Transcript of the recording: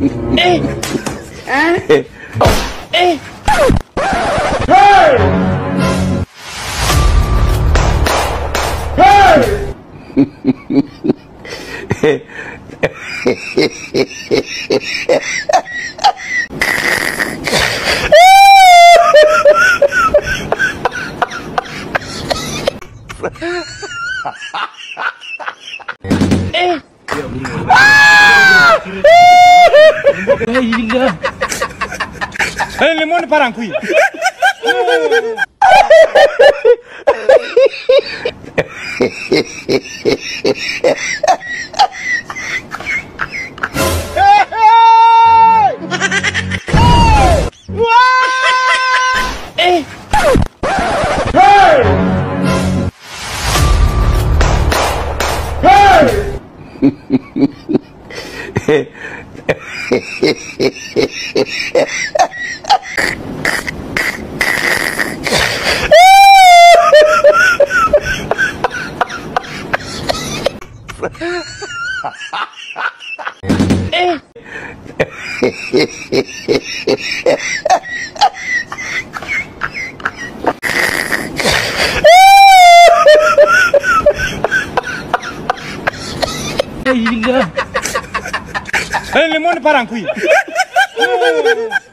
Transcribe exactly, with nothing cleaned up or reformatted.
Eh! Hein? Eh! Hey! Hey! Eh! Eh, le monde part en couille. Eh! Eh! Eh, le monde part en couille.